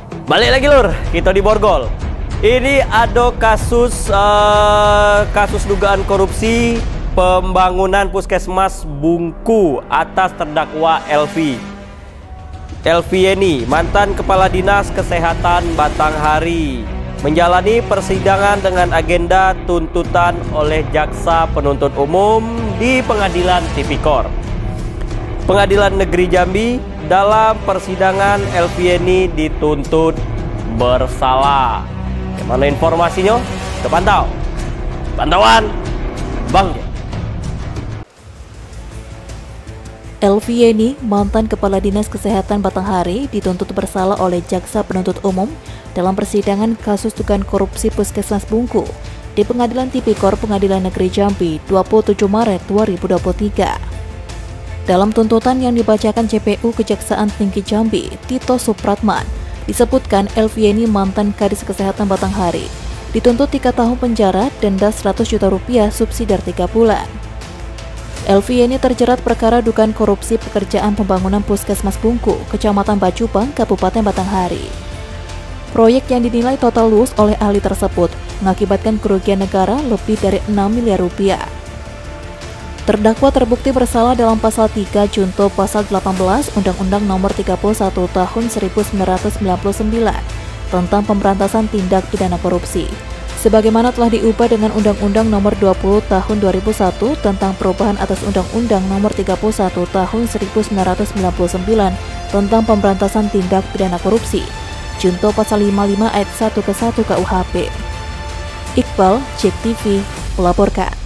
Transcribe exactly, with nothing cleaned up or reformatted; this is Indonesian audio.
Balik lagi lur, kita di Borgol. Ini ada kasus uh, kasus dugaan korupsi pembangunan puskesmas Bungku atas terdakwa L V. L V ini mantan Kepala Dinas Kesehatan Batanghari menjalani persidangan dengan agenda tuntutan oleh jaksa penuntut umum di Pengadilan Tipikor Pengadilan Negeri Jambi. Dalam persidangan L V ini dituntut bersalah. Bagaimana informasinya? Kita pantau. Pantauan Bang. L V ini, mantan Kepala Dinas Kesehatan Batanghari, dituntut bersalah oleh jaksa penuntut umum dalam persidangan kasus dugaan korupsi Puskesmas Bungku di Pengadilan Tipikor Pengadilan Negeri Jambi dua puluh tujuh Maret dua ribu dua puluh tiga. Dalam tuntutan yang dibacakan C P U Kejaksaan Tinggi Jambi, Tito Supratman, disebutkan L V ini mantan Kadis Kesehatan Batanghari, dituntut tiga tahun penjara, denda seratus juta rupiah, subsidi tiga bulan. L V ini terjerat perkara dugaan korupsi pekerjaan pembangunan Puskesmas Bungku, Kecamatan Bacupang, Kabupaten Batanghari. Proyek yang dinilai total luas oleh ahli tersebut mengakibatkan kerugian negara lebih dari enam miliar rupiah. Terdakwa terbukti bersalah dalam pasal tiga junto pasal delapan belas Undang-Undang Nomor tiga puluh satu Tahun seribu sembilan ratus sembilan puluh sembilan tentang pemberantasan tindak pidana korupsi, sebagaimana telah diubah dengan Undang-Undang Nomor dua puluh Tahun dua ribu satu tentang perubahan atas Undang-Undang Nomor tiga puluh satu Tahun seribu sembilan ratus sembilan puluh sembilan tentang pemberantasan tindak pidana korupsi, junto pasal lima puluh lima ayat satu ke satu K U H P. Iqbal, Cek T V, melaporkan.